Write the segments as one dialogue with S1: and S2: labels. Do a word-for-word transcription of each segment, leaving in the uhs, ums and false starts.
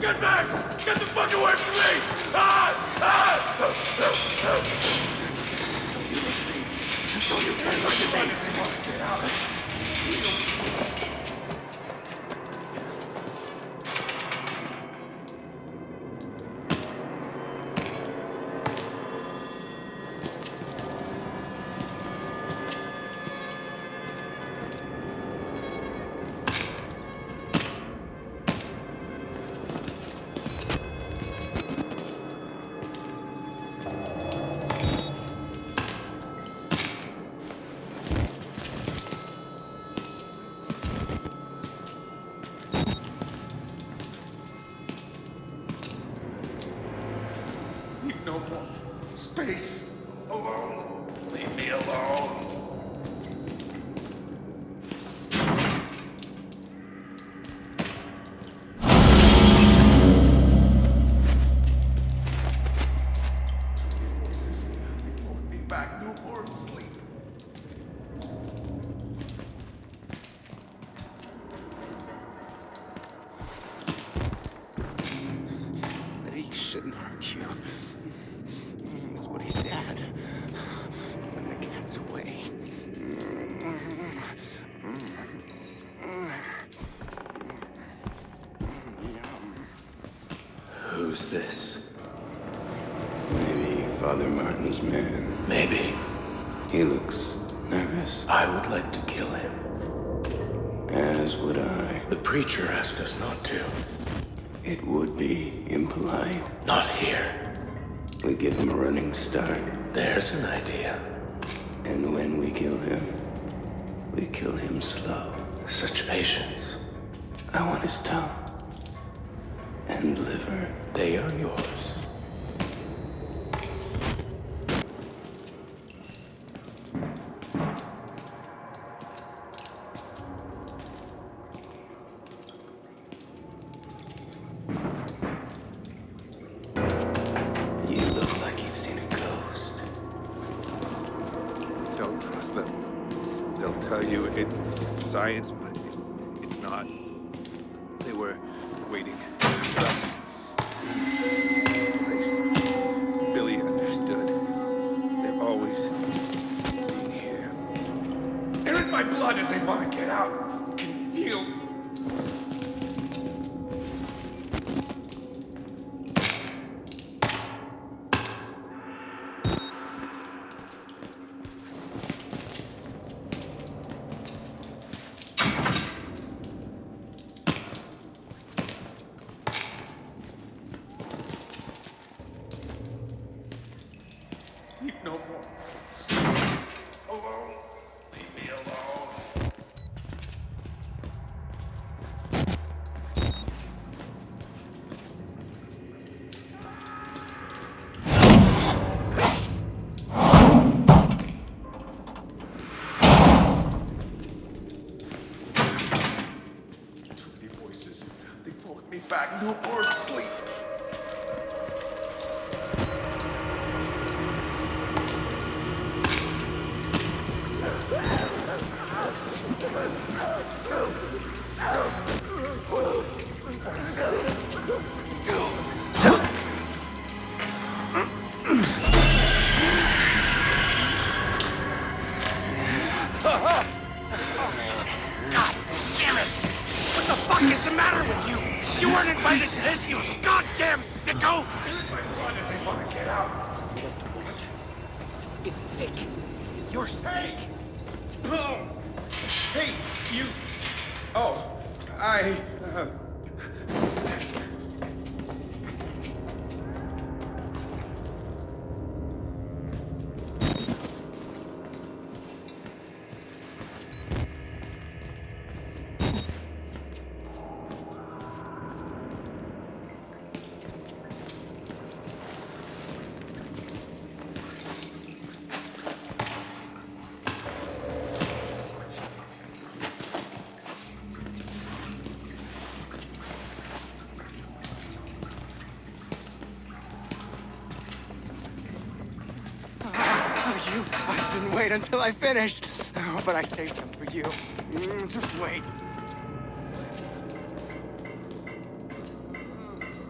S1: Get back! Get the fuck away from me! Ah! Ah! Don't you care about your name? Get out. No more space. Alone. Leave me alone. Voices. They pulled me back. No more sleep.
S2: He shouldn't hurt you. That's what he said. When the cat's away.
S3: Who's this?
S2: Maybe Father Martin's man.
S3: Maybe.
S2: He looks nervous.
S3: I would like to kill him.
S2: As would I.
S3: The preacher asked us not to.
S2: It would be impolite.
S3: Not here.
S2: We give him a running start.
S3: There's an idea.
S2: And when we kill him, we kill him slow.
S3: Such patience.
S2: I want his tongue. And liver.
S3: They are yours.
S2: You look like you've seen a ghost.
S4: Don't trust them. They'll tell you it's science, but it's not. They were waiting for us. Place. Billy understood. They're always being here.
S1: They're in my blood and they want to get out. I can feel. Sleep no more. Sleep alone. Leave me alone. Too many voices. They pulled me back. No more sleep.
S5: God damn it! What the fuck is the matter with you? You weren't invited to this, you goddamn sicko!
S1: My blood and they want to get out.
S5: It's sick. You're sick.
S1: Oh. Hey, you. Oh, I. Uh...
S2: You guys didn't wait until I finished. Oh, but I saved some for you. Mm, just wait.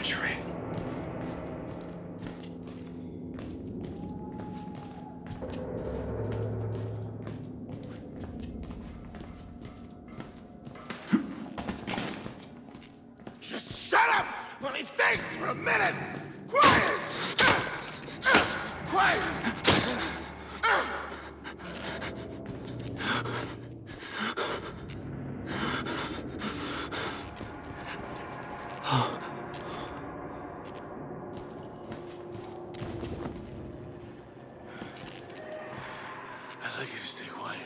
S1: treachery.
S5: Just shut up! Let me think for a minute! Quiet! Quiet! I'd like you to stay quiet.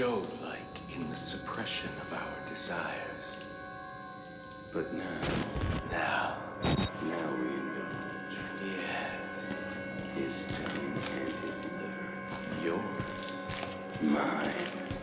S3: showed like in the suppression of our desires.
S2: But now,
S3: Now,
S2: now we indulge.
S3: yes,
S2: His tongue and his liver.
S3: yours.
S2: Mine.